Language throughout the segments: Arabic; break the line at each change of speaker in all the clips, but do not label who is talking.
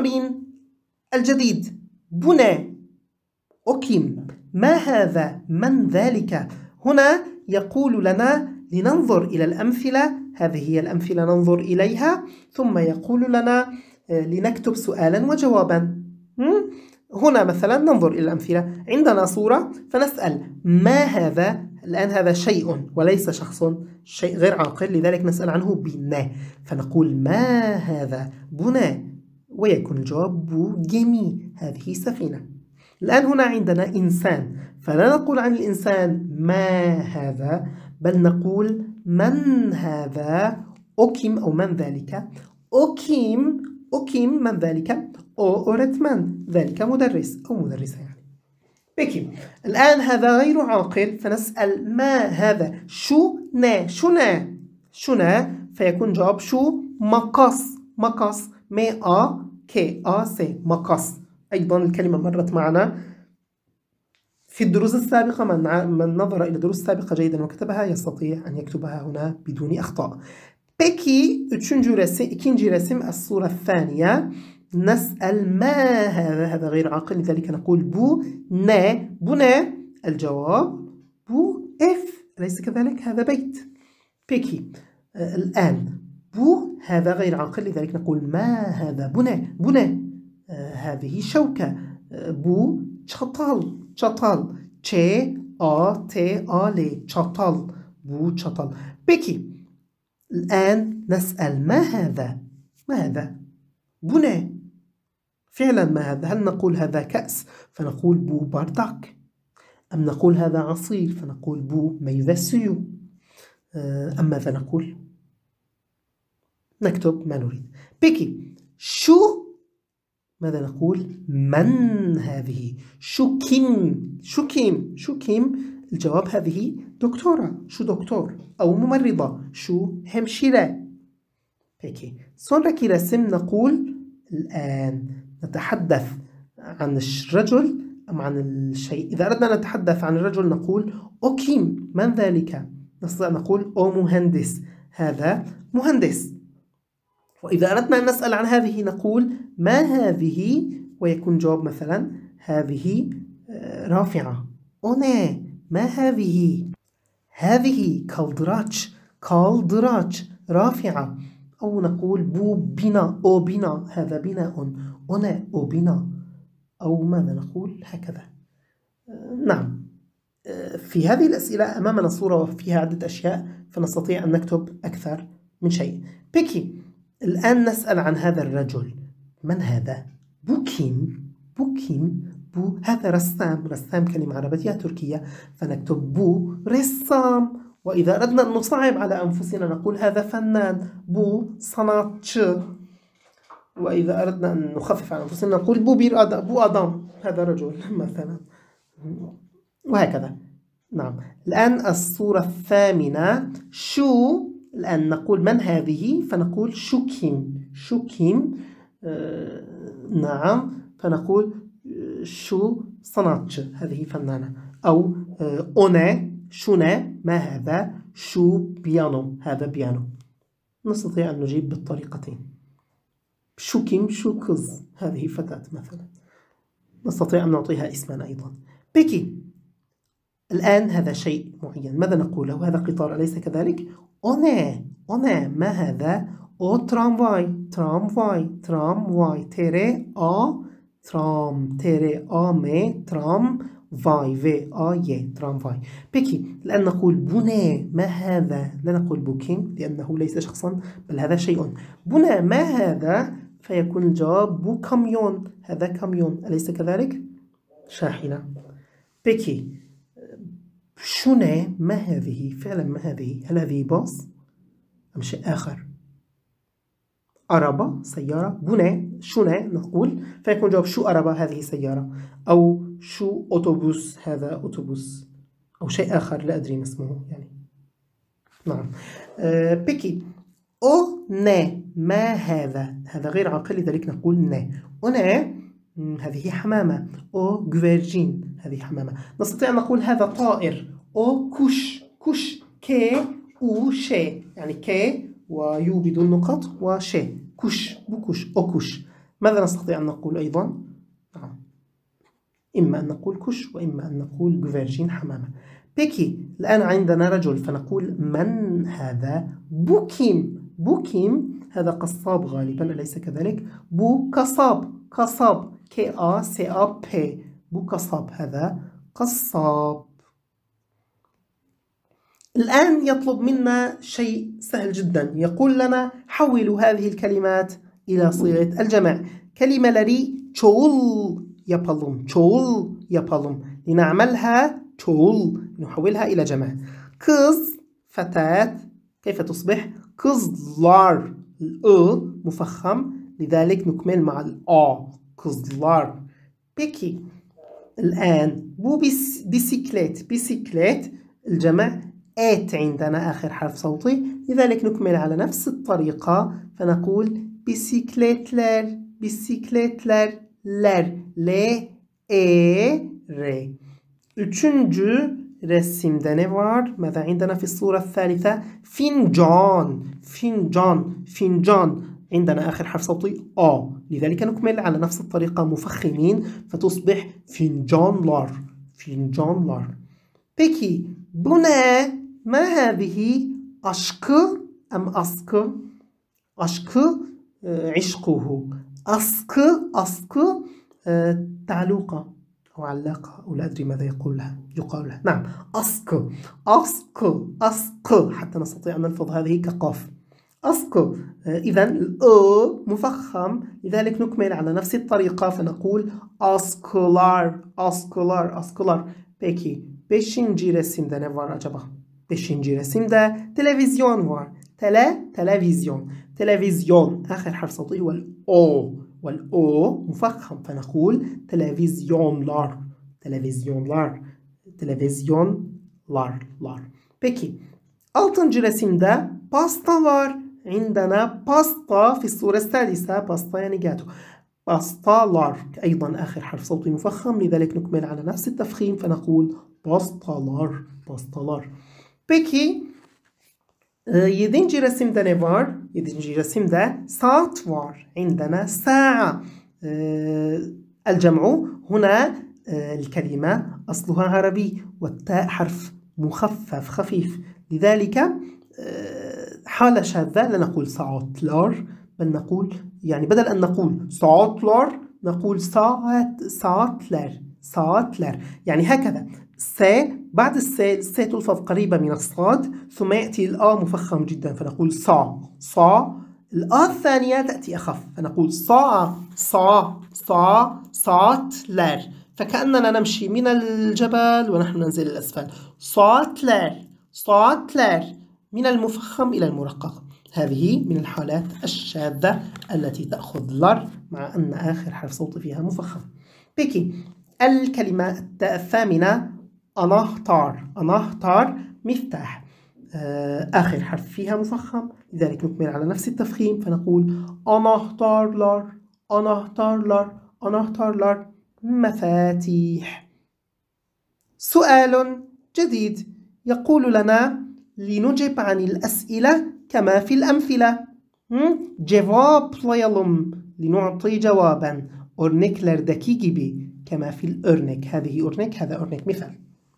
التمرين الجديد. بنى، أقم. ما هذا؟ من ذلك؟ هنا يقول لنا لننظر إلى الأمثلة، هذه هي الأمثلة ننظر إليها، ثم يقول لنا لنكتب سؤالا وجوابا. هنا مثلا ننظر إلى الأمثلة، عندنا صورة فنسأل ما هذا؟ الآن هذا شيء وليس شخص، شيء غير عاقل، لذلك نسأل عنه بنا، فنقول ما هذا؟ بنا، ويكون الجواب بوجيمي، هذه سفينة. الآن هنا عندنا إنسان، فلا نقول عن الإنسان ما هذا، بل نقول من هذا؟ أوكيم أو من ذلك؟ أوكيم، أوكيم من ذلك؟ أورت من ذلك؟ مدرس أو مدرسة يعني. بكي الآن هذا غير عاقل، فنسأل ما هذا؟ شو نا؟ شنا؟ شنا، فيكون جواب شو؟ مقص، مقص، مي كي سي، مقص. أيضا الكلمة مرت معنا في الدروس السابقة، من نظر إلى الدروس السابقة جيدا وكتبها يستطيع أن يكتبها هنا بدون أخطاء. بكي ikinci resim الصورة الثانية، نسأل ما هذا؟ هذا غير عاقل، لذلك نقول بو نا. بنا، الجواب بو إف، أليس كذلك؟ هذا بيت. بكي الآن بو، هذا غير عاقل، لذلك نقول ما هذا؟ بنا، بنا. هذه شوكة. بو çatal، çatal، ç-a-t-a-l، çatal، بو çatal. بكي الآن نسأل ما هذا؟ ما هذا؟ بنا، فعلا ما هذا؟ هل نقول هذا كأس فنقول بو بارداك، أم نقول هذا عصير فنقول بو ميفاسيو، أم ماذا نقول؟ نكتب ما نريد. بكي شو، ماذا نقول؟ من هذه؟ شو كيم، شو كيم، شو كيم، الجواب هذه دكتورة، شو دكتور أو ممرضة، شو همشيرة. بكي sonraki resim نقول الآن نتحدث عن الرجل أم عن الشيء. إذا أردنا أن نتحدث عن الرجل نقول أوكيم، من ذلك؟ نستطيع نقول أو مهندس، هذا مهندس. وإذا أردنا أن نسأل عن هذه نقول ما هذه؟ ويكون جواب مثلا هذه رافعة. أنا، ما هذه؟ هذه كالدراتش، كالدراتش، رافعة. أو نقول بو بنا، أو بنا، هذا بناء، أنا أو بنا. أو ماذا نقول؟ هكذا. نعم، في هذه الأسئلة أمامنا صورة وفيها عدة أشياء، فنستطيع أن نكتب أكثر من شيء. بكي الآن نسأل عن هذا الرجل، من هذا؟ بوكيم، بوكيم، بو، هذا رسام، رسام كلمة عربية تركية، فنكتب بو رسام. وإذا أردنا أن نصعب على أنفسنا نقول هذا فنان، بو صناتش. وإذا أردنا أن نخفف على أنفسنا نقول بو بو أدم، هذا رجل مثلا، وهكذا. نعم، الآن الصورة الثامنة شو. الآن نقول من هذه فنقول شوكيم، شوكيم، نعم، فنقول شو صناتش، هذه فنانة. أو أنا، شونا، ما هذا؟ شو بيانو، هذا بيانو. نستطيع أن نجيب بالطريقتين. شوكيم، شو كز، هذه فتاة مثلا، نستطيع أن نعطيها اسما أيضا. بكي الآن هذا شيء معين، ماذا نقوله؟ هذا قطار أليس كذلك؟ أنا، ما هذا؟ أو ترامواي، ترامواي، ترامواي، تيري ترام، تيري مي ترام واي، في ي، ترامواي. بكي الآن نقول بنا، ما هذا؟ لا نقول بوكيم لأنه ليس شخصا بل هذا شيء. بنا، ما هذا؟ فيكون الجواب بو كاميون، هذا كاميون أليس كذلك؟ شاحنة. بكي شونا، ما هذه؟ فعلا ما هذه؟ هل هذه باص أم شيء آخر؟ أرابا، سيارة. بنا، شونا نقول فيكون جواب شو أرابا، هذه سيارة. أو شو أوتوبوس، هذا أوتوبوس. أو شيء آخر لا أدري ما اسمه يعني. نعم. بكي أو نا، ما هذا؟ هذا غير عاقل لذلك نقول نا. أنا، هذه حمامة. أو جوفرجين، هذه حمامة. نستطيع أن نقول هذا طائر. أو كوش، كوش، كي أو شي، يعني كي ويو بدون نقط وشي، كوش، بوكوش، أو كوش ماذا نستطيع أن نقول أيضا؟ نعم، إما أن نقول كش وإما أن نقول جوفرجين حمامة. بيكي، الآن عندنا رجل فنقول من هذا؟ بوكيم. بوكيم هذا قصاب غالبا أليس كذلك؟ بو قصاب. قصاب KACAP. بو قصاب، هذا قصاب. الآن يطلب منا شيء سهل جدا، يقول لنا حولوا هذه الكلمات إلى صيغة الجمع. كلمة لري çoğul yapalım. çoğul yapalım. لنعملها çoğul، نحولها إلى جمع. kız فتاة كيف تصبح؟ kızlar. مفخم لذلك نكمل مع الآ kızlar. peki الآن بو بيسيكليت. بيسيكليت الجمع آت عندنا آخر حرف صوتي، لذلك نكمل على نفس الطريقة فنقول bisikletler. bisikletler. ler. L E R. Üçüncü resimde ne var؟ ماذا عندنا في الصورة الثالثة؟ فنجان. فنجان. فنجان عندنا آخر حرف صوتي آ، لذلك نكمل على نفس الطريقة مفخمين فتصبح فنجانlar. فنجانlar. Peki bu ne؟ ما هذه؟ aşkı أم askı؟ aşkı عشقه. askı askı تعلوقة أو علاقة أو لا أدري ماذا يقال لها. نعم، askı askı askı حتى نستطيع أن نلفظ هذه كقاف. askı. إذا مفخم لذلك نكمل على نفس الطريقة فنقول askılar. askılar. askılar. Peki 5. resimde ne var acaba? 5. resimde televizyon var. تلفزيون. تلفزيون آخر حرف صوتي هو الأو، والأو مفخم فنقول تلفزيونlar. تلفزيونlar. تلفزيونlar. Peki 6. resimde pasta var. عندنا باستا في الصورة السادسة. باستا يعني جاتو. باستالار أيضا آخر حرف صوتي مفخم لذلك نكمل على نفس التفخيم فنقول باستالار. باستالار. Peki 7. resimde ne var؟ 7. resimde saat var. عندنا ساعة. الجمع هنا الكلمة أصلها عربي والتاء حرف مخفف خفيف، لذلك حالة شاذة لا نقول ساعتلار بل نقول يعني بدل أن نقول ساعتلار نقول ساعتلر. ساعتلر يعني هكذا. بعد السي تلفظ قريبة من الصاد ثم يأتي الآ مفخم جدا فنقول صا. الآ الثانية تأتي أخف فنقول ساعتلر. فكأننا نمشي من الجبل ونحن ننزل الأسفل. ساعتلر من المفخم إلى المرقق. هذه من الحالات الشاذة التي تأخذ لر مع أن آخر حرف صوت فيها مفخم. بيكي الكلمة الثامنة أنهتار. أنهتار مفتاح، آخر حرف فيها مفخم لذلك نكمل على نفس التفخيم فنقول أنهتارلار. أنهتارلار. أنهتارلار مفاتيح. سؤال جديد يقول لنا لنجب عن الأسئلة كما في الأمثلة. cevaplayalım لنعطي جوابا örneklerdeki gibi كما في الأرنك. هذه أرنك هذا أرنك مثال.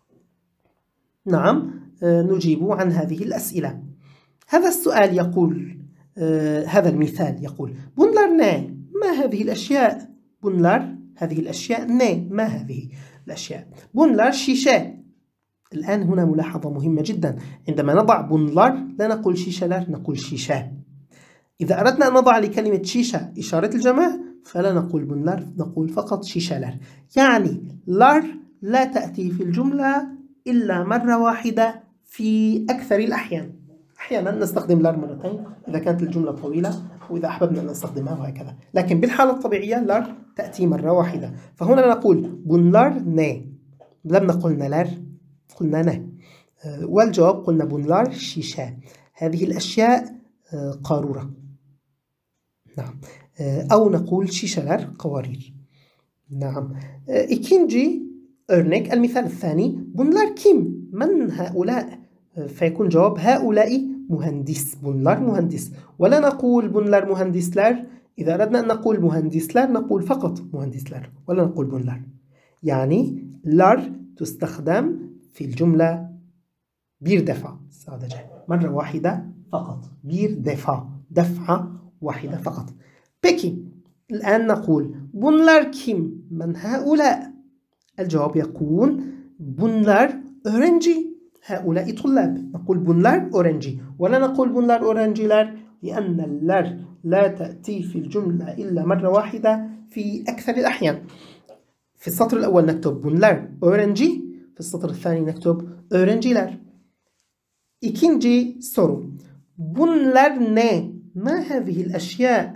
نعم نجيب عن هذه الأسئلة. هذا السؤال يقول هذا المثال يقول bunlar ne؟ ما هذه الأشياء؟ bunlar هذه الأشياء ne؟ ما هذه الأشياء؟ bunlar şişe. الآن هنا ملاحظة مهمة جدا، عندما نضع bunlar لا نقول شيشلر نقول شيشة. إذا أردنا أن نضع لكلمة شيشة إشارة الجمع فلا نقول bunlar نقول فقط شيشلر. يعني لر لا تأتي في الجملة إلا مرة واحدة في أكثر الأحيان. أحيانا نستخدم لر مرتين إذا كانت الجملة طويلة وإذا أحببنا أن نستخدمها وهكذا، لكن بالحالة الطبيعية لر تأتي مرة واحدة. فهنا نقول bunlar ne، لم نقل نلر قلنا نه، والجواب قلنا bunlar شيشة. هذه الأشياء قارورة. نعم، أو نقول şişeler قوارير. نعم. إكينجي örnek المثال الثاني bunlar kim؟ من هؤلاء؟ فيكون جواب هؤلاء مهندس. bunlar مهندس، ولا نقول bunlar مهندسler إذا أردنا أن نقول مهندسلر نقول فقط مهندسلر ولا نقول بونلر. يعني لر تستخدم في الجملة بير دفع sadece مرة واحدة فقط. بير دفع دفعة واحدة فقط. Peki الآن نقول bunlar kim؟ من هؤلاء؟ الجواب يكون bunlar öğrenci. هؤلاء طلاب. نقول bunlar öğrenci ولا نقول bunlar öğrenciler لأن اللر لا تأتي في الجملة إلا مرة واحدة في أكثر الأحيان. في السطر الأول نكتب bunlar öğrenci، في السطر الثاني نكتب öğrenciler. İkinci soru. Bunlar ne؟ ما هذه الأشياء؟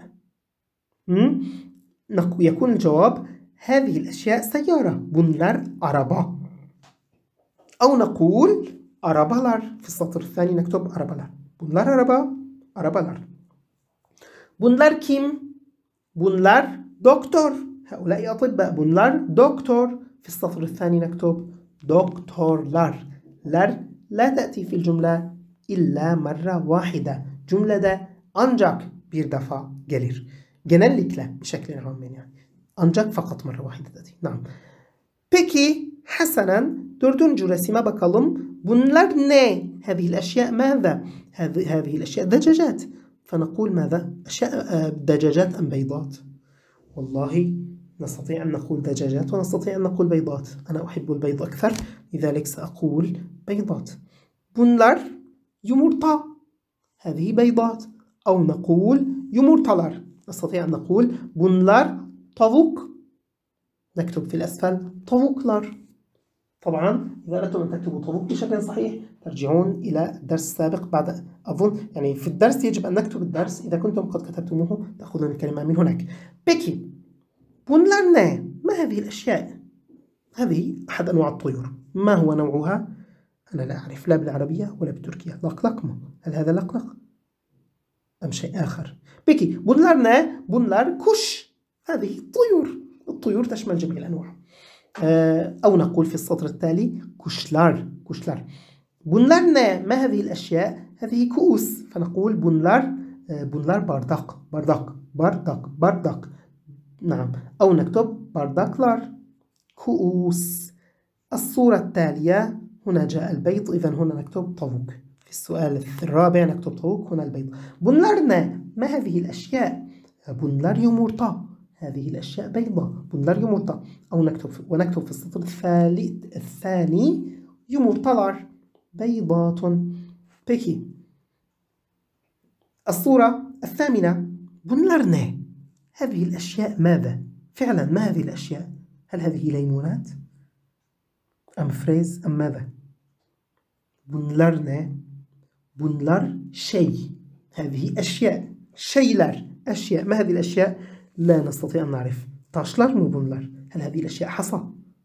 يكون الجواب هذه الأشياء سيارة. bunlar araba. أو نقول arabalar. في السطر الثاني نكتب arabalar. bunlar araba، arabalar. bunlar kim؟ bunlar doktor. هؤلاء أطباء. bunlar doktor. في السطر الثاني نكتب doktorlar. لر لا تأتي في الجملة إلا مرة واحدة. Cümlede ancak bir defa gelir. Genellikle بشكل عام يعني. Ancak fakat مرة واحدة تأتي. نعم. Peki حسنا dördüncü resime bakalım. Bunlar ne؟ هذه الأشياء ماذا؟ هذه الأشياء دجاجات. فنقول ماذا؟ أشياء دجاجات أم بيضات؟ والله نستطيع أن نقول دجاجات ونستطيع أن نقول بيضات. أنا أحب البيض أكثر لذلك سأقول بيضات. Bunlar yumurta. هذه بيضات. أو نقول yumurtalar. نستطيع أن نقول bunlar tavuk. نكتب في الأسفل tavuklar. طبعا إذا أردتم أن تكتبوا طavuk بشكل صحيح ترجعون إلى الدرس السابق. بعد أظن يعني في الدرس يجب أن نكتب الدرس. إذا كنتم قد كتبتموه تأخذون الكلمة من هناك. Peki bunlar ne؟ ما هذه الأشياء؟ هذه أحد أنواع الطيور. ما هو نوعها؟ أنا لا أعرف لا بالعربية ولا بالتركية. لقلق ما؟ هل هذا لقلق أم شيء آخر؟ Peki bunlar ne؟ bunlar kuş. هذه الطيور. الطيور تشمل جميع الأنواع. أو نقول في السطر التالي kuşlar. kuşlar. bunlar ne؟ ما هذه الأشياء؟ هذه كؤوس. فنقول bunlar bardak. bardak. bardak. bardak. نعم. أو نكتب bardaklar. كؤوس. الصورة التالية هنا جاء البيض إذا هنا نكتب طاووق. في السؤال الرابع نكتب طاووق هنا البيض. bunlar ne؟ ما هذه الأشياء؟ bunlar yumurta. هذه الأشياء بيضة. bunlar yumurta. أو ونكتب في السطر الثاني yumurtalar. بيضات. Peki الصورة الثامنة bunlar ne؟ هذه الأشياء ماذا؟ فعلا ما هذه الأشياء؟ هل هذه ليمونات أم فريز أم ماذا؟ bunlar ne؟ bunlar şey. هذه أشياء. şeyler. أشياء. ما هذه الأشياء؟ لا نستطيع أن نعرف. taşlar mı bunlar؟ هل هذه الأشياء حصى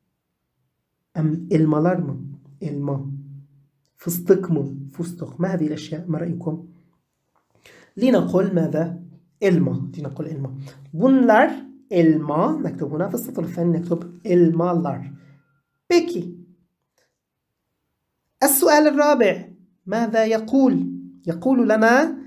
أم elmalar mı؟ elma. فستق mı؟ فستق. ما هذه الأشياء؟ ما رأيكم؟ لنقل ماذا؟ elma. لنقل elma. bunlar elma. نكتب هنا في السطر الثاني نكتب elmalar. Peki السؤال الرابع ماذا يقول؟ يقول لنا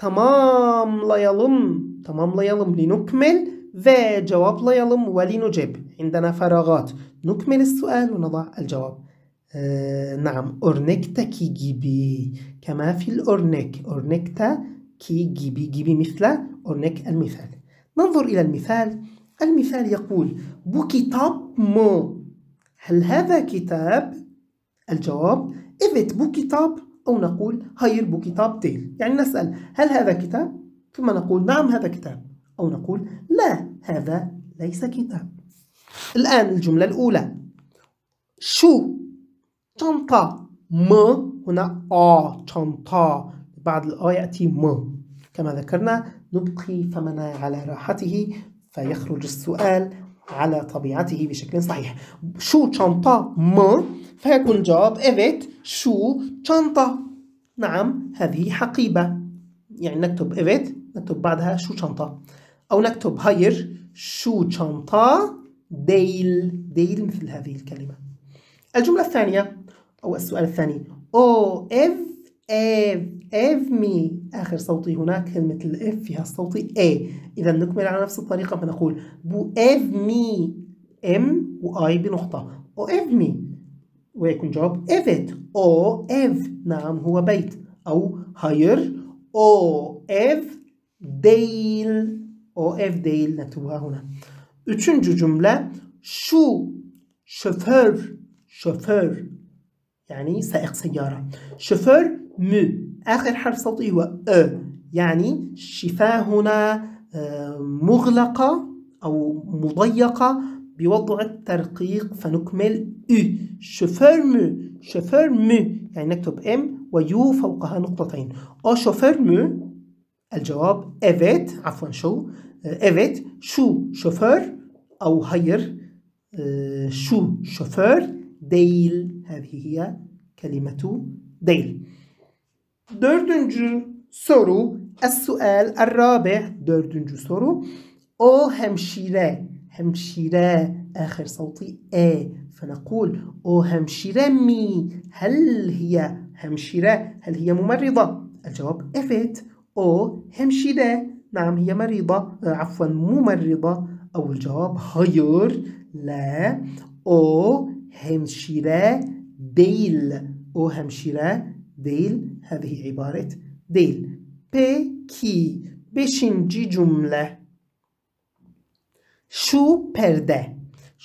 tamamlayalım لنكمل ve cevaplayalım ولنجب. عندنا فراغات نكمل السؤال ونضع الجواب. نعم örnekteki gibi كما في الأرنك. örnekteki gibi مثل örnek المثال. ننظر إلى المثال. المثال يقول bu kitap mı؟ هل هذا كتاب؟ الجواب evet bu kitap. أو نقول hayır bu kitap değil. يعني نسأل هل هذا كتاب؟ ثم نقول نعم هذا كتاب. أو نقول لا هذا ليس كتاب. الآن الجملة الأولى شو çanta mı؟ هنا çanta بعد يأتي م. كما ذكرنا نبقي فمنا على راحته فيخرج السؤال على طبيعته بشكل صحيح. شو çanta mı؟ فيكون الجواب evet شو çanta. نعم هذه حقيبة. يعني نكتب evet نكتب بعدها شو çanta. أو نكتب hayır شو çanta değil مثل هذه الكلمة. الجملة الثانية أو السؤال الثاني o ev mi؟ آخر صوتي هناك كلمة الإف فيها الصوت A. إذا نكمل على نفس الطريقة فنقول بو إف مي إم وآي بنقطة أو إف مي، ويكون جواب إفت أو إف نعم هو بيت، أو هاير أو إف ديل أو إف ديل نكتبها هنا. Üçüncü cümle şu şoför يعني سائق سيارة. شوفير مو آخر حرف صوتي هو يعني الشفاه هنا مغلقة أو مضيقة بوضع الترقيق فنكمل شوفير مو يعني نكتب ام ويو فوقها نقطتين. أو شوفير مو الجواب evet عفوا evet şu şoför أو hayır şu şoför değil. هذه هي كلمة değil. Dördüncü soru السؤال الرابع. Dördüncü soru o همشيرة آخر صوتي فنقول أو همشيرة مي هل هي همشيرة هل هي ممرضة؟ الجواب evet أو همشيرة نعم هي مريضة عفوا ممرضة. أو الجواب hayır لا أو همشيرة değil. أو همشيرة değil. هذه عبارة değil. Peki beşinci cümle şu perde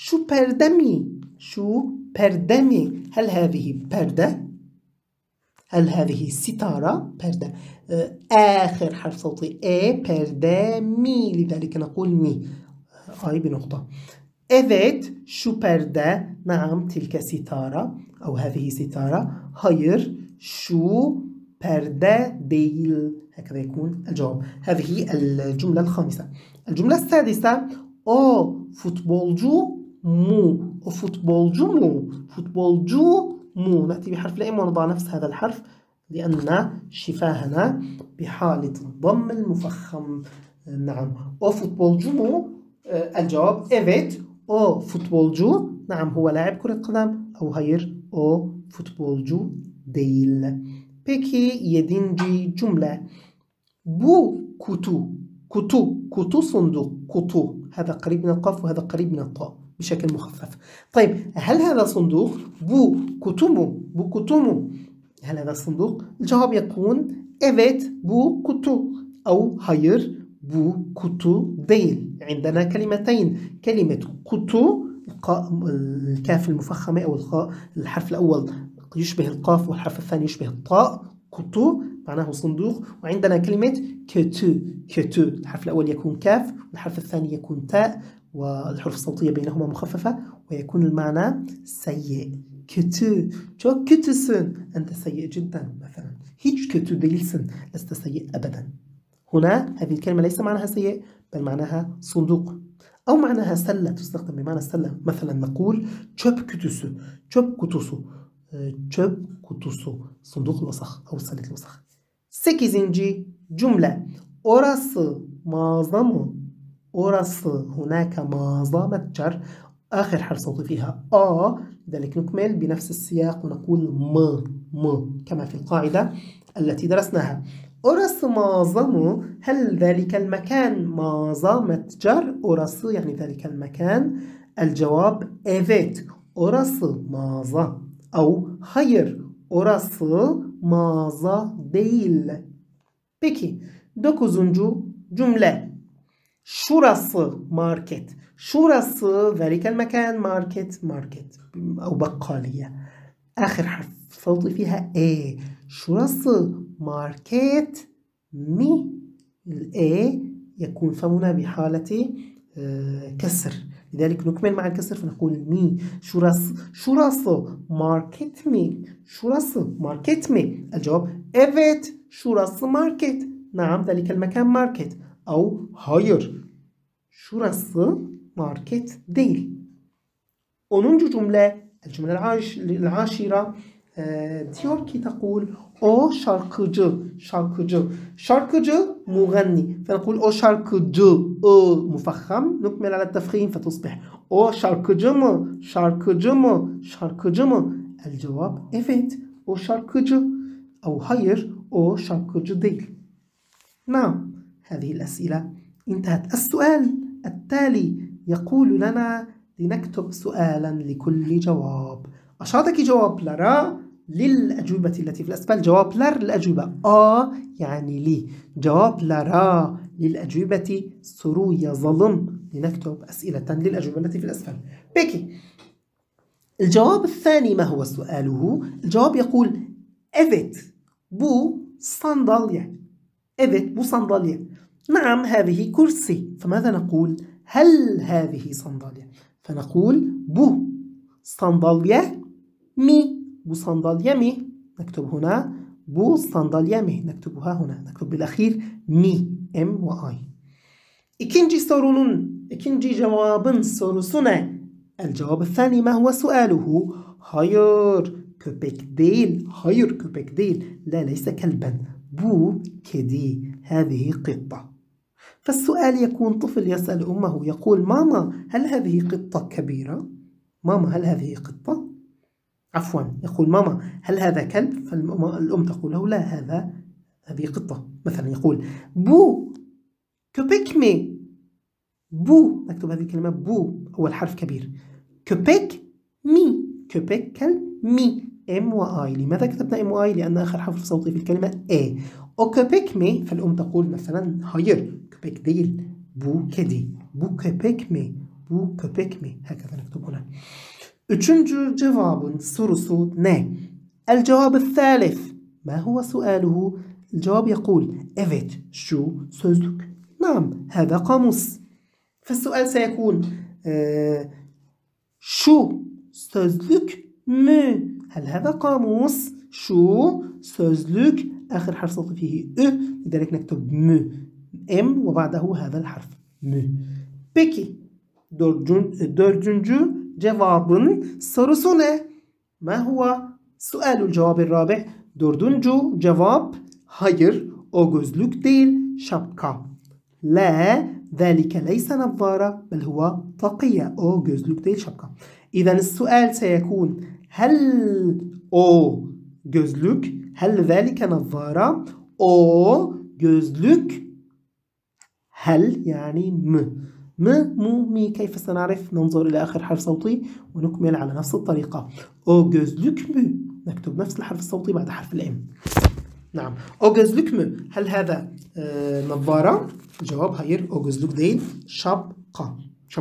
mi هل هذه perde هل هذه ستارة perde آخر حرف صوتي perde mi لذلك نقول mi أي بنقطة. evet şu perde نعم تلك ستارة أو هذه ستارة. hayır şu perde değil. هكذا يكون الجواب. هذه الجملة الخامسة. الجملة السادسة o futbolcu mu نأتي بحرف الإم ونضع نفس هذا الحرف لأن شفاهنا بحالة الضم المفخم. نعم o futbolcu mu الجواب evet o futbolcu نعم هو لاعب كرة قدم. أو hayır o futbolcu değil. Peki yedinci cümle bu kutu صندوق kutu هذا قريب من القاف وهذا قريب من الطاء بشكل مخفف. طيب هل هذا صندوق bu kutu mu هل هذا صندوق؟ الجواب يكون evet bu kutu أو hayır bu kutu değil. عندنا كلمتين كلمة kutu الكاف المفخمة أو الحرف الأول يشبه القاف والحرف الثاني يشبه الطاء kutu معناه صندوق. وعندنا كلمة كتو الحرف الأول يكون كاف والحرف الثاني يكون تاء والحروف الصوتية بينهما مخففة ويكون المعنى سيء. kötü çok kötüsün أنت سيء جدا مثلا. hiç kötü değilsin لست سيء أبدا. هنا هذه الكلمة ليس معناها سيء بل معناها صندوق أو معناها سلة تستخدم بمعنى السلة. مثلا نقول çöp kutusu صندوق الوسخ أو سلة الوسخ. 8. جملة orası mağaza mı هناك مağaza متجر آخر حرف صوتي فيها لذلك نكمل بنفس السياق ونقول م كما في القاعدة التي درسناها. orası mağaza mı هل ذلك المكان mağaza متجر orası يعني ذلك المكان. الجواب evet orası mağaza أو hayır orası mağaza değil. Peki 9. cümle şurası market ذلك المكان market أو بقالية آخر حرف صوتي فيها şurası market مي يكون فمنا بحالة كسر لذلك نكمل مع الكسر فنقول مي şurası market mi الجواب evet şurası market نعم ذلك المكان market أو hayır şurası market değil. 10. cümle الجملة العاشرة diyor ki تقول o şarkıcı مغني فنقول o şarkıcı مفخم نكمل على التفخيم فتصبح o şarkıcı mı الجواب evet o şarkıcı أو hayır o şarkıcı değil. نعم، هذه الأسئلة انتهت. السؤال التالي يقول لنا لنكتب سؤالا لكل جواب. أشارتك جواب لرا للأجوبة التي في الأسفل. جواب لر للأجوبة يعني لي. جواب لرا للأجوبة سرو يظلم. لنكتب أسئلة للأجوبة التي في الأسفل. بيكي. الجواب الثاني ما هو سؤاله؟ الجواب يقول evet bu sandalye. evet bu sandalye. نعم هذه كرسي. فماذا نقول؟ هل هذه صندالية؟ فنقول bu sandalye mi. bu sandalye mi. نكتب هنا bu sandalye mi. نكتبها هنا. نكتب بالأخير mi. M و I. ikinci cevabın sorusuna. الجواب الثاني ما هو سؤاله؟ hayır köpek değil. hayır köpek değil. لا ليس كلبا. bu kedi. هذه قطة. فالسؤال يكون طفل يسأل أمه يقول ماما هل هذه قطة كبيرة؟ ماما هل هذه قطة؟ عفوا يقول ماما هل هذا كلب؟ فالأم تقول له لا هذه قطة. مثلا يقول بو köpek mi؟ بو. نكتب هذه الكلمة بو أول حرف كبير. köpek مي. köpek كلب مي. M و I. لماذا كتبنا M و I؟ لأن آخر حرف صوتي في الكلمة A. o köpek mi. فالأم تقول مثلا hayır köpek değil bu kedi. bu köpek mi. bu köpek mi. هكذا نكتب هنا. Üçüncü cevabın sorusu ne? الجواب الثالث ما هو سؤاله؟ الجواب يقول evet şu sözlük. نعم هذا قاموس. فالسؤال سيكون şu sözlük mü. هل هذا قاموس؟ şu sözlük آخر حرف صوتي فيه لذلك نكتب مü. M وبعده هذا الحرف mü. Peki dördüncü cevabın sorusu ne? ما هو سؤال الجواب الرابع؟ dördüncü cevap hayır o gözlük değil şapka. لا ذلك ليس نظارة بل هو طاقية. o gözlük değil şapka. إذن السؤال سيكون هل o gözlük هل ذلك نظارة o gözlük هل يعني مو مي. كيف سنعرف؟ ننظر إلى آخر حرف صوتي ونكمل على نفس الطريقة. o gözlük mü. نكتب نفس الحرف الصوتي بعد حرف الام. نعم o gözlük mü. هل هذا نظارة؟ الجواب hayır o gözlük değil şapka.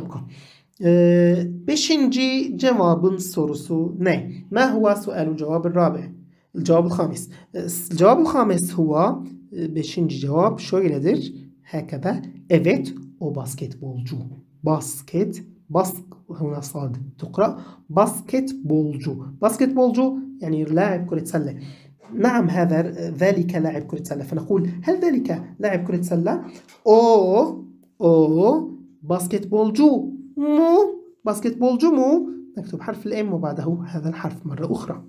Beşinci cevabın sorusu ne? ما هو سؤال الجواب الرابع؟ الجواب الخامس. الجواب الخامس هو beşinci cevap şöyledir. هكذا evet o basketbolcu. هنا صاد تقرأ basketbolcu يعني لاعب كرة سلة. نعم ذلك لاعب كرة سلة. فنقول هل ذلك لاعب كرة سلة؟ o basketbolcu mu. نكتب حرف الام وبعده هذا الحرف مرة أخرى.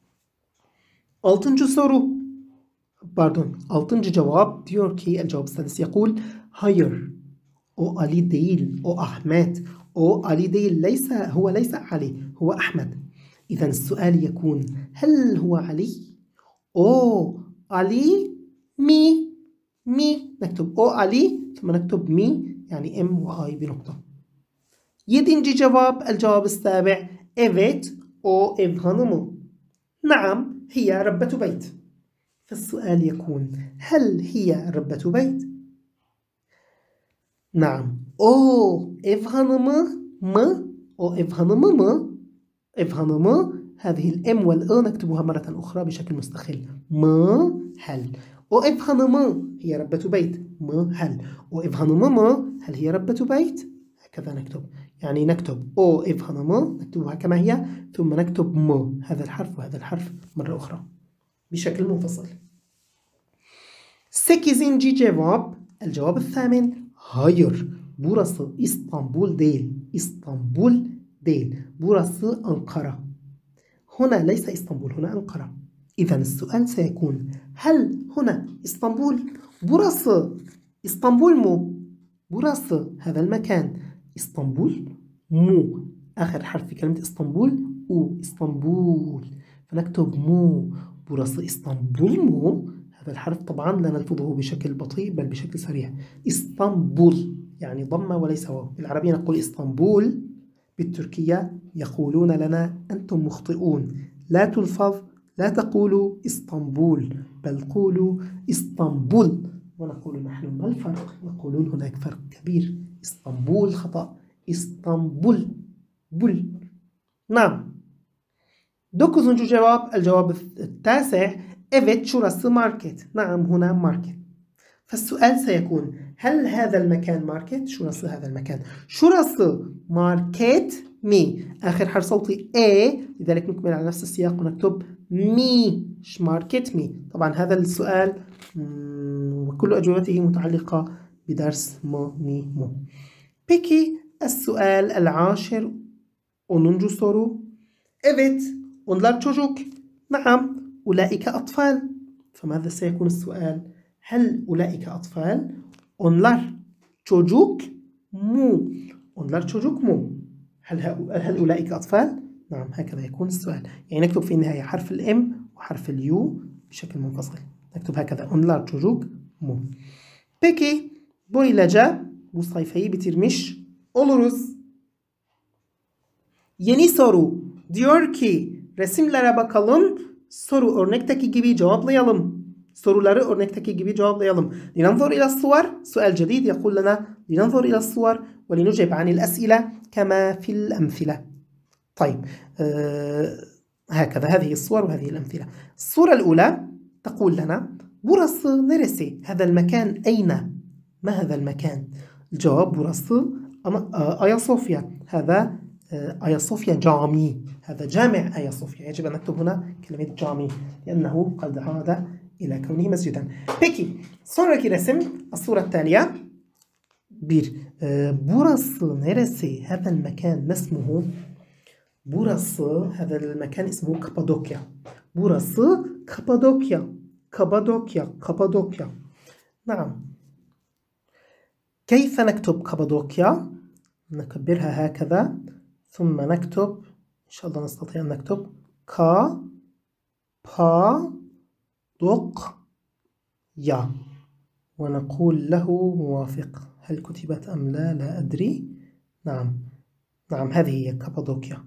altıncı cevap diyor ki الجواب السادس يقول hayır o Ali değil o Ahmet. o Ali değil ليس علي هو أحمد. إذن السؤال يكون هل هو علي؟ o Ali مي. نكتب o Ali ثم نكتب مي يعني M و I بنقطة. Yedinci cevap الجواب السابع evet o ev hanımı. نعم هي ربة بيت. فالسؤال يكون هل هي ربة بيت؟ نعم o ev hanımı mı. o ev hanımı mı. ev hanımı هذه الام والأ نكتبها مرة أخرى بشكل مستقل. هل o ev hanımı هي ربة بيت. هل o ev hanımı mı. هل هي ربة بيت؟ هكذا نكتب يعني نكتب o ev hanımı نكتبها كما هي ثم نكتب هذا الحرف وهذا الحرف مرة أخرى بشكل منفصل. 8. cevap الجواب الثامن hayır burası İstanbul değil. burası Ankara. هنا ليس إسطنبول هنا أنقرة. إذن السؤال سيكون هل هنا إسطنبول؟ burası إسطنبول مو. burası هذا المكان إسطنبول مو. آخر حرف في كلمة إسطنبول إسطنبول فنكتب مو. burası إسطنبول مو. هذا الحرف طبعا لا نلفظه بشكل بطيء بل بشكل سريع. اسطنبول يعني ضمة وليس واو. بالعربية نقول اسطنبول، بالتركية يقولون لنا أنتم مخطئون، لا تلفظ، لا تقولوا اسطنبول بل قولوا اسطنبول. ونقول نحن ما الفرق؟ يقولون هناك فرق كبير، اسطنبول خطأ، اسطنبول بول. نعم. 9. جواب، الجواب التاسع evet şurası market. نعم هنا ماركت. فالسؤال سيكون هل هذا المكان ماركت؟ شرası هذا المكان. شرası ماركت مي، آخر حرف صوتي A، لذلك نكمل على نفس السياق ونكتب مي ماركت مي. طبعا هذا السؤال وكل أجوبته متعلقة بدرس مي مو. Peki السؤال العاشر 10. soru. Evet onlar çocuk. نعم أولئك أطفال. فماذا سيكون السؤال؟ هل أولئك أطفال؟ onlar çocuk mu؟ onlar çocuk mu؟ هل أولئك أطفال؟ نعم هكذا يكون السؤال. يعني نكتب في النهاية حرف الإم وحرف اليو بشكل منفصل. نكتب هكذا onlar çocuk mu. Peki böylece bu sayfayı bitirmiş oluruz. Yeni soru diyor ki resimlere bakalım, soru örnekteki gibi cevaplayalım. soruları örnekteki gibi cevaplayalım. لننظر إلى الصور. سؤال جديد يقول لنا لننظر إلى الصور ولنجب عن الأسئلة كما في الأمثلة. طيب هكذا هذه الصور وهذه الأمثلة. الصورة الأولى تقول لنا burası neresi؟ هذا المكان أين؟ ما هذا المكان؟ الجواب burası آيا-صوفيا. هذا آيا-صوفيا جامي، هذا جامع آيا-صوفيا. يجب أن نكتب هنا كلمة جامي لأنه قد عاد إلى كونه مسجدا. Peki sonraki resim الصورة التالية. burası neresi؟ هذا المكان ما اسمه؟ burası هذا المكان اسمه كابادوكيا. burası كابادوكيا. كابادوكيا. نعم. كيف نكتب كابادوكيا؟ نكبرها هكذا ثم نكتب إن شاء الله نستطيع أن نكتب كابادوكيا ونقول له موافق. هل كتبت أم لا؟ لا أدري. نعم هذه هي كابادوكيا.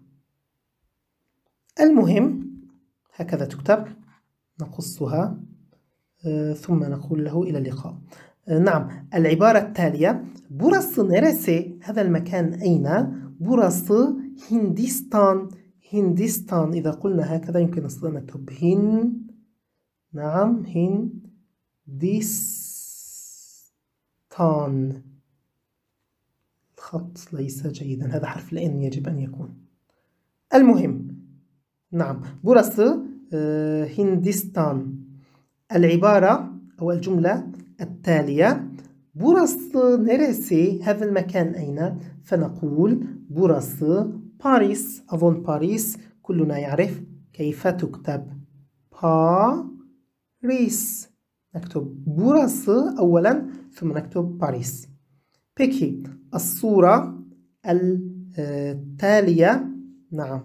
المهم هكذا تكتب، نقصها ثم نقول له إلى اللقاء. نعم العبارة التالية burası neresi؟ هذا المكان أين؟ burası هندستان. هندستان. إذا قلنا هكذا يمكن أن نكتب نعم هندستان. الخط ليس جيدا، هذا حرف الإن يجب أن يكون. المهم نعم burası هندستان. العبارة أو الجملة التالية burası neresi؟ هذا المكان أين؟ فنقول burası باريس. أظن باريس كلنا يعرف كيف تكتب باريس. نكتب burası أولا ثم نكتب باريس. Peki الصورة التالية. نعم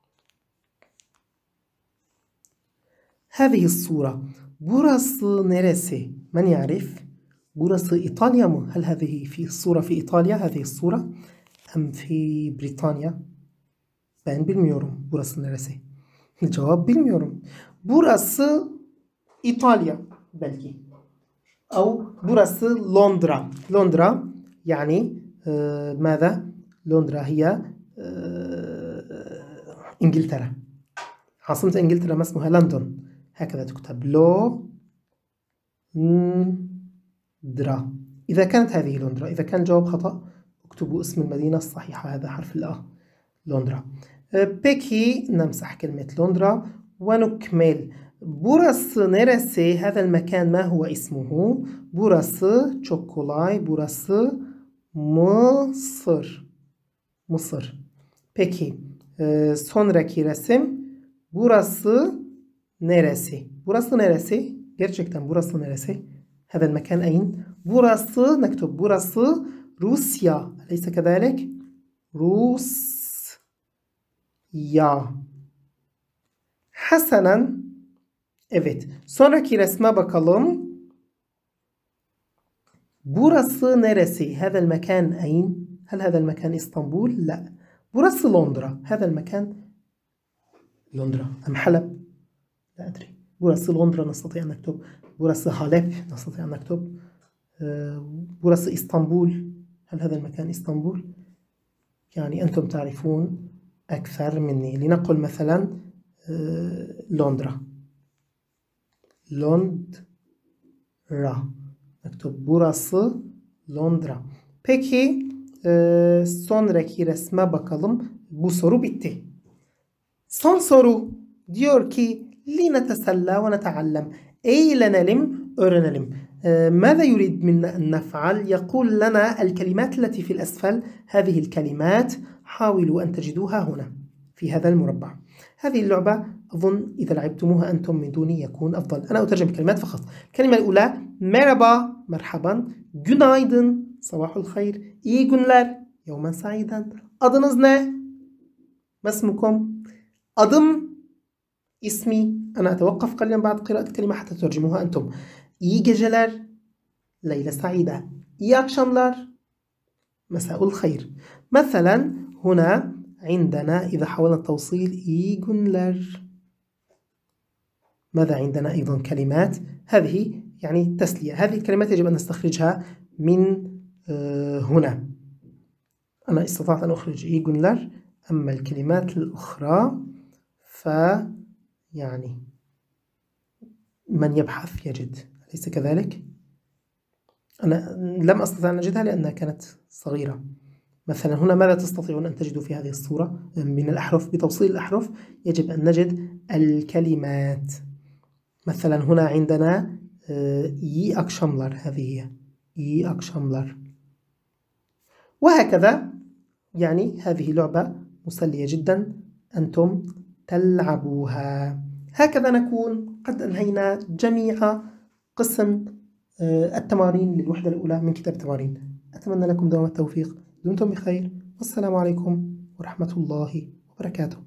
هذه الصورة burası neresi؟ من يعرف؟ burası إيطاليا مو؟ هل هذه في الصورة في إيطاليا هذه الصورة أم في بريطانيا؟ Ben bilmiyorum burası neresi. الجواب bilmiyorum. burası إيطاليا belki. أو burası لندرا. لندرا يعني ماذا؟ لندرا هي إنجلترا. عاصمة إنجلترا ما اسمها؟ لندن. هكذا تكتب لندرا. إذا كانت هذه لندرا. إذا كان الجواب خطأ اكتبوا اسم المدينة الصحيحة، هذا حرف الأ. لندرا. بيكي نمسح كلمة لندرا ونكمل. burası neresi؟ هذا المكان ما هو اسمه؟ burası çok kolay. burası Mısır. Mısır. Peki sonraki resim burası neresi؟ burası neresi؟ gerçekten burası neresi؟ هذا المكان أين؟ burası نكتب burası روسيا أليس كذلك؟ روسيا. حسنا Evet. Sonraki resme bakalım. Burası neresi? هذا المكان أين؟ هل هذا المكان إسطنبول؟ لا. burası Londra. هذا المكان لندرا أم حلب؟ لا أدري. burası Londra نستطيع أن نكتب. burası Halep نستطيع أن نكتب. burası إسطنبول. هل هذا المكان إسطنبول؟ يعني أنتم تعرفون أكثر مني. لنقل مثلا لندرا. لندرا. نكتب burası Londra. Peki sonraki resme bakalım. Bu soru bitti. Son soru diyor ki لنتسلى ونتعلم. eğlenelim, öğrenelim. ماذا يريد منا أن نفعل؟ يقول لنا الكلمات التي في الأسفل هذه الكلمات حاولوا أن تجدوها هنا في هذا المربع. هذه اللعبة أظن إذا لعبتموها أنتم من دوني يكون أفضل. أنا أترجم الكلمات فقط. الكلمة الأولى merhaba مرحبا. günaydın صباح الخير. iyi günler يوما سعيدا. adınız ne؟ ما اسمكم؟ adım ismi. أنا أتوقف قليلا بعد قراءة الكلمة حتى تترجموها أنتم. iyi geceler ليلة سعيدة. iyi akşamlar مساء الخير. مثلا هنا عندنا إذا حاولنا التوصيل iyi günler. ماذا عندنا أيضا كلمات هذه يعني تسلية. هذه الكلمات يجب أن نستخرجها من هنا. أنا استطعت أن أخرج iyi günler. أما الكلمات الأخرى يعني من يبحث يجد. أليس كذلك؟ أنا لم أستطع أن أجدها لأنها كانت صغيرة. مثلا هنا ماذا تستطيعون أن تجدوا في هذه الصورة من الأحرف؟ بتوصيل الأحرف يجب أن نجد الكلمات. مثلا هنا عندنا iyi akşamlar. هذه هي iyi akşamlar. وهكذا يعني هذه لعبة مسلية جدا أنتم تلعبوها. هكذا نكون قد أنهينا جميع قسم التمارين للوحدة الأولى من كتاب التمارين. أتمنى لكم دوام التوفيق. دمتم بخير والسلام عليكم ورحمة الله وبركاته.